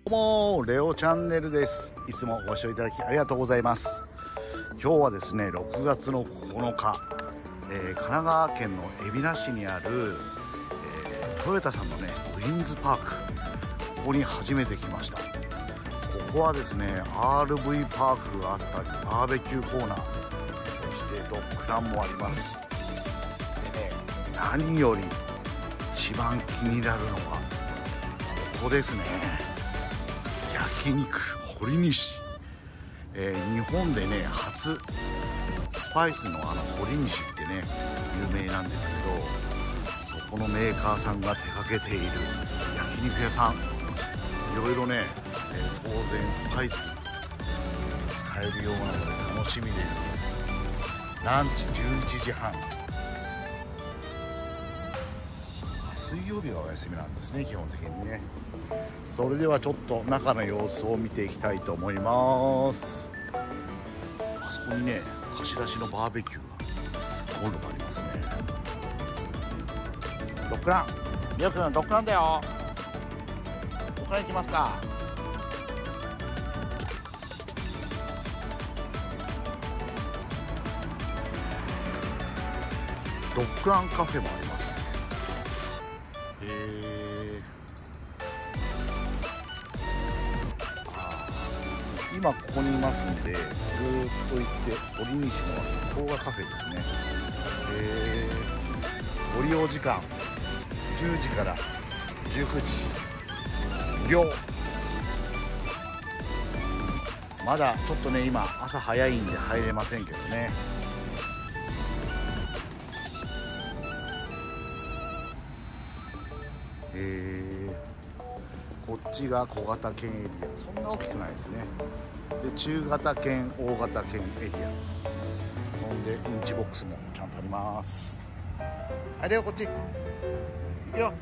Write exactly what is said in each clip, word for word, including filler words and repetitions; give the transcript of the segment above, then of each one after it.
どうもレオチャンネルです。いつもご視聴いただきありがとうございます。今日はですねろくがつのここのか、えー、神奈川県の海老名市にある、えー、トヨタさんのねウィンズパーク、ここに初めて来ました。ここはですね アールブイ パークがあったり、バーベキューコーナー、そしてドッグランもあります。でね、何より一番気になるのはここですね。焼肉堀西、えー、日本でね初スパイスのあの堀西ってね有名なんですけど、そこのメーカーさんが手掛けている焼肉屋さん、いろいろね、えー、当然スパイス使えるようなので楽しみです。ランチじゅういちじはん、水曜日がお休みなんですね、基本的にね。それではちょっと中の様子を見ていきたいと思います。あそこにね貸し出しのバーベキューが今度もありますね。ドッグラン、みよくんドッグランだよ。ドッグラン行きますか。ドッグランカフェもありますね。へー、今ここにいますんで、ずーっと行って堀西の動画カフェですね。へー、ご利用時間じゅうじからじゅうくじ無料。まだちょっとね今朝早いんで入れませんけどね。えー、こっちが小型犬エリア、そんな大きくないですね。で中型犬、大型犬エリア、そんでうんちボックスもちゃんとあります。はい、レオこっち行くよ。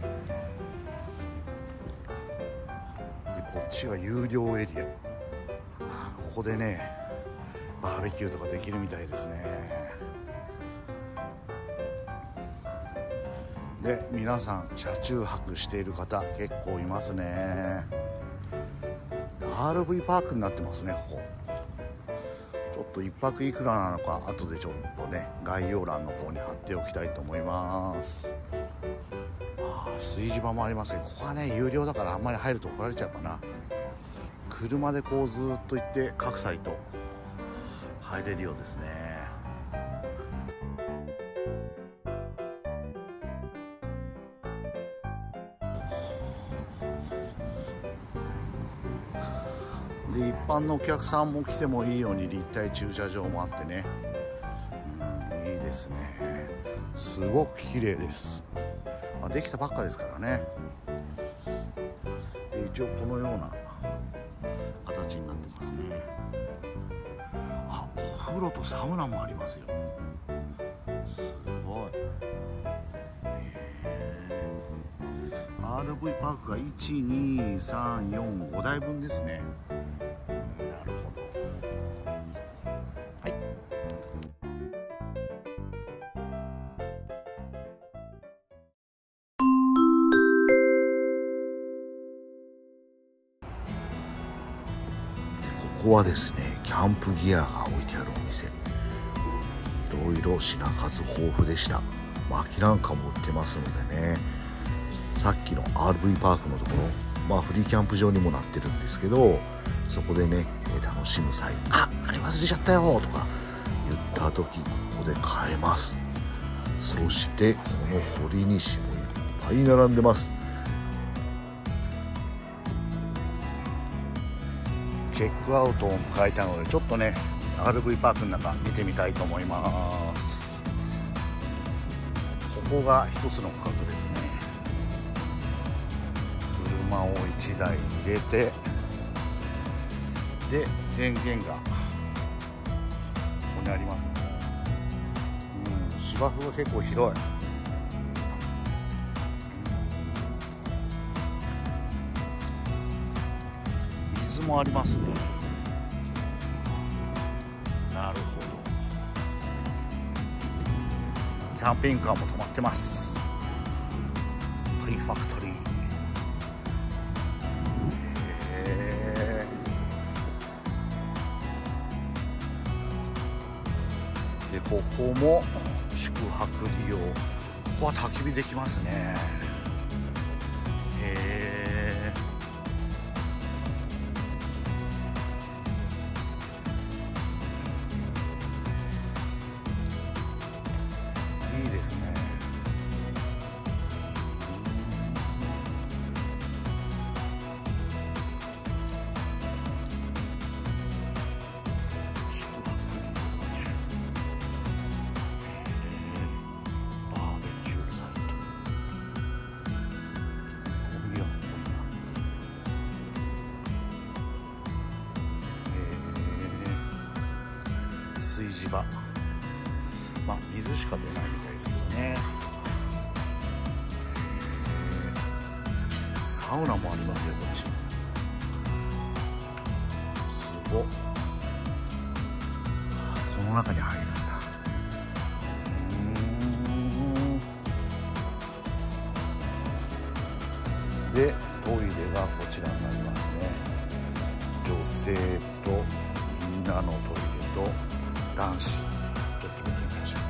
でこっちが有料エリア、あここでねバーベキューとかできるみたいですね。で皆さん車中泊している方結構いますね。 アールブイ パークになってますね。ここちょっといっぱくいくらなのか後でちょっとね概要欄の方に貼っておきたいと思います。ああ炊事場もありますね。ここはね有料だからあんまり入ると怒られちゃうかな。車でこうずっと行って各サイト入れるようですね。で一般のお客さんも来てもいいように立体駐車場もあってね、うん、いいですね。すごく綺麗です。まあ、できたばっかですからね。で一応このような形になってますね。あ、お風呂とサウナもありますよ。すごい。アールブイ パークがいち、に、さん、よん、ごだいぶんですね。なるほど。はい。ここはですね、キャンプギアが置いてあるお店。いろいろ品数豊富でした。薪なんかも売ってますのでね。さっきの アールブイ パークのところ、まあフリーキャンプ場にもなってるんですけど、そこでね楽しむ際、あ、あれ忘れちゃったよとか言った時、ここで買えます。そしてその堀西もいっぱい並んでます。チェックアウトを迎えたので、ちょっとね アールブイ パークの中見てみたいと思います。ここが一つの区画ですね。車をいちだい入れて、で電源がここにありますね。うん、芝生が結構広い。水もありますね。なるほど。キャンピングカーも止まってます。トイファクトリー。へここも宿泊利用。ここは焚き火できますね。へえ。いいですね。炊事場、まあ水しか出ないみたいですけどね。サウナもありますよこっち。すごっ。この中に入るんだ。うーん。でトイレがこちらになりますね。女性とみんなのトイレと男子、ちょっと見てみましょう。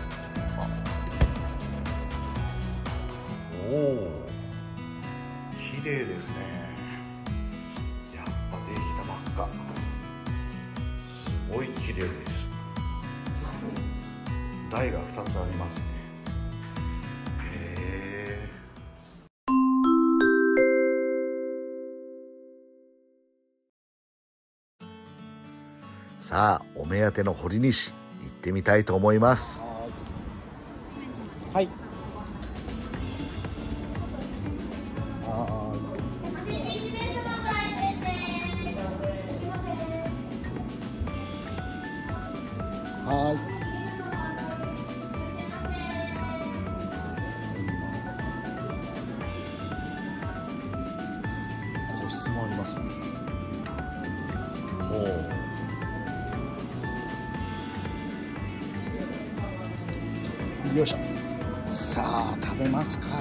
あ、おお、綺麗ですね。やっぱできたばっか。すごい綺麗です。台がふたつありますね。へえ。さあ、お目当ての堀西行ってみたいと思います。はい。はい。個室もありますね。ほう。よいしょ。さあ食べますか。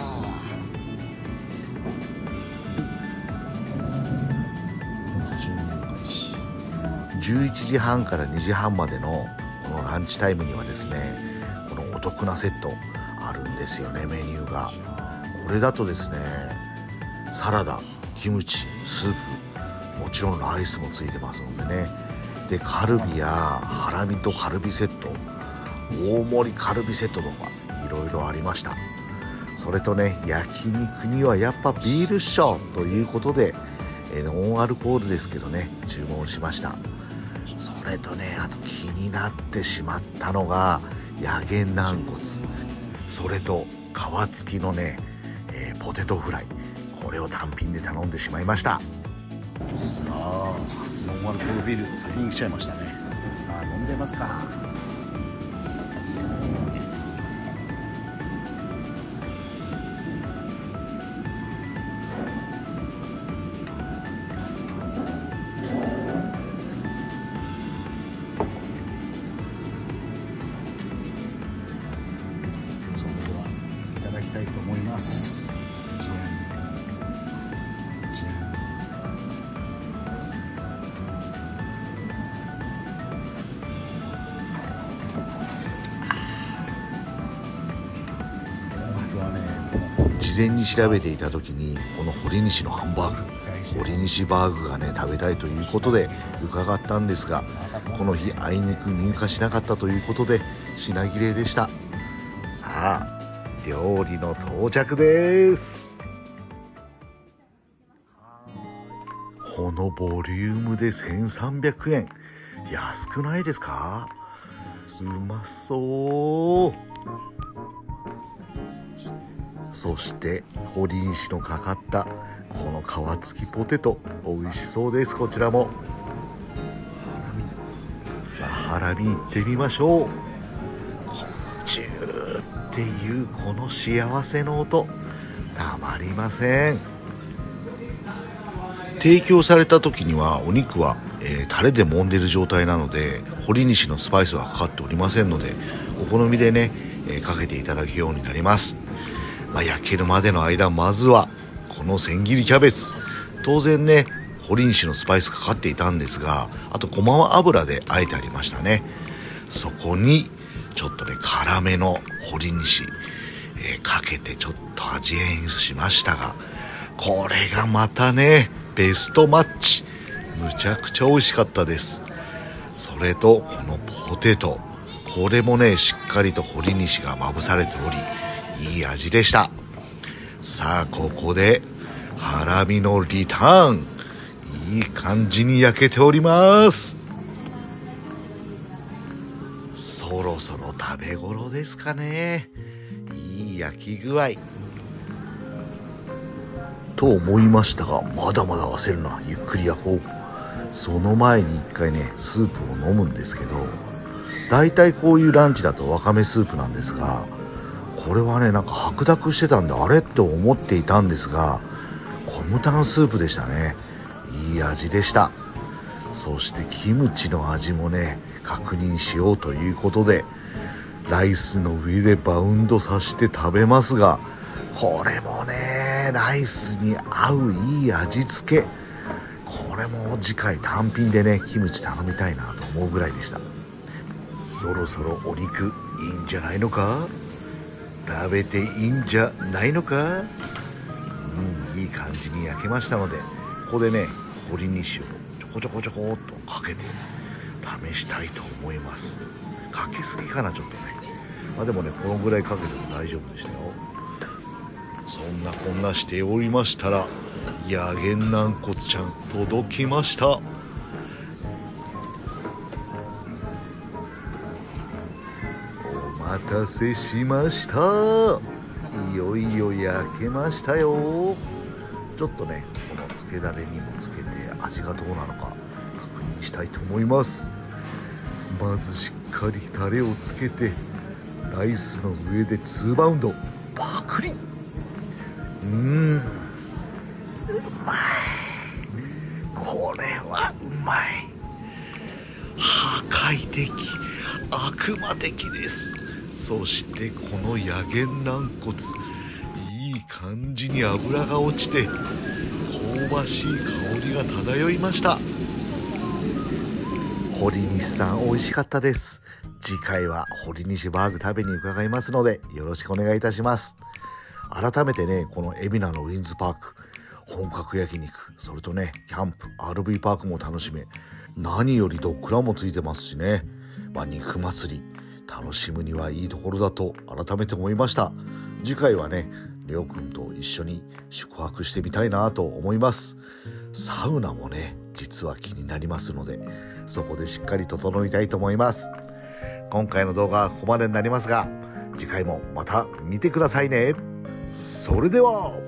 じゅういちじはんからにじはんまでのこのランチタイムにはですね、このお得なセットあるんですよね。メニューがこれだとですね、サラダ、キムチ、スープ、もちろんライスもついてますのでね。でカルビやハラミとカルビセット、大盛りカルビセットとかいろいろありました。それとね、焼肉にはやっぱビールっしょということで、えノンアルコールですけどね、注文しました。それとね、あと気になってしまったのがヤゲン軟骨、それと皮付きのね、えー、ポテトフライ、これを単品で頼んでしまいました。さあノンアルコールビール先に来ちゃいましたね。さあ飲んでますか。たいと思います。じゃんじゃん。僕はね、事前に調べていた時にこの堀西のハンバーグ、堀西バーグがね食べたいということで伺ったんですが、この日あいにく入荷しなかったということで品切れでした。さあ料理の到着です。このボリュームでせんさんびゃくえん、安くないですか。うまそう。そして堀西のかかったこの皮付きポテト、美味しそうです。こちらもさあハラミいってみましょう。ジューっていうこの幸せの音、たまりません。提供された時にはお肉は、えー、タレで揉んでる状態なので、堀西のスパイスはかかっておりませんので、お好みでね、えー、かけていただくようになります。まあ、焼けるまでの間、まずはこの千切りキャベツ、当然ね堀西のスパイスかかっていたんですが、あとごま油で和えてありましたね。そこにちょっとね辛めのほりにし、えー、かけてちょっと味変しましたが、これがまたねベストマッチ。むちゃくちゃ美味しかったです。それとこのポテト、これもねしっかりとほりにしがまぶされており、いい味でした。さあここでハラミのリターン、いい感じに焼けております。そろそろ食べ頃ですかね。いい焼き具合と思いましたが、まだまだ焦るな、ゆっくり焼こう。その前に一回ねスープを飲むんですけど、だいたいこういうランチだとわかめスープなんですが、これはねなんか白濁してたんであれって思っていたんですが、コムタンスープでしたね。いい味でした。そしてキムチの味もね確認しようということで、ライスの上でバウンドさせて食べますが、これもねライスに合ういい味付け。これも次回単品でねキムチ頼みたいなと思うぐらいでした。そろそろお肉いいんじゃないのか、食べていいんじゃないのか。うん、いい感じに焼けましたので、ここでねほりにしをちょこちょこちょこっとかけて試したいと思います。かけすぎかなちょっとね。まあでもねこのぐらいかけても大丈夫でしたよ。そんなこんなしておりましたら、やげん軟骨ちゃん届きました。お待たせしました。いよいよ焼けましたよ。ちょっとねこのつけだれにもつけて味がどうなのか確認したいと思います。まずしっかりタレをつけて、ライスの上でツーバウンドパクリ。うーん、うまい。これはうまい。破壊的、悪魔的です。そしてこのやげん軟骨、いい感じに脂が落ちて香ばしい香りが漂いました。ほりにしさん美味しかったです。次回はほりにしバーグ食べに伺いますのでよろしくお願いいたします。改めてねこの海老名のウィンズパーク、本格焼肉、それとねキャンプ アールブイ パークも楽しめ、何よりドッグランもついてますしね、まあ、肉祭り楽しむにはいいところだと改めて思いました。次回はねりょうくんと一緒に宿泊してみたいなと思います。サウナもね実は気になりますので、そこでしっかり整いたいと思います。今回の動画はここまでになりますが、次回もまた見てくださいね。それでは。